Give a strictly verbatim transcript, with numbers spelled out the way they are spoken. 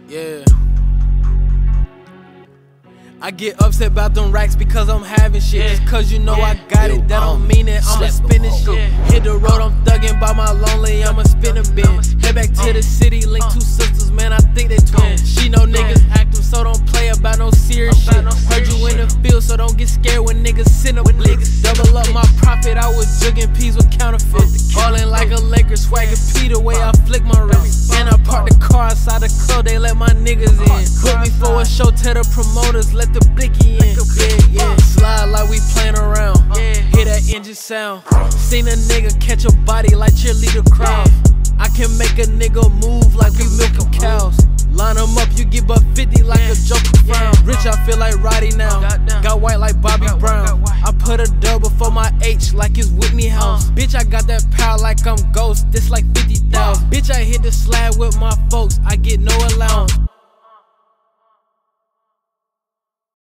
Yeah. I get upset about them racks because I'm having shit. Yeah. Just cause you know yeah. I got Yo, it, that don't mean it. I'ma spin this shit. Yeah. Hit the road, I'm thuggin' by my lonely, I'ma spin a bin. Head back to the city, link two sisters, man, I think they twins. She know niggas active, so don't play about no serious shit. Heard you in the field, so don't get scared when niggas send up niggas. Double up my profit, I was jugging peas with counterfeits. Ballin' like a Laker, swaggin' P the way I flick my wrist. And I parked the car outside the club, they let my niggas in. Put me for a show, tell the promoters, let the blicky in. Yeah, yeah. Slide like we playin' around. Hear that engine sound. Seen a nigga catch a body like cheerleader crowd. I can make a nigga move like we milking cows. Line them up, you get but fifty like a Joker frown. Rich, I feel like Roddy now. Got white like Bobby Brown. I put a dub before my H like it's Whitney House. Bitch, I got that power like I'm Ghost. This like fifty thousand. Bitch, I hit the slab with my folks. I get no allowance.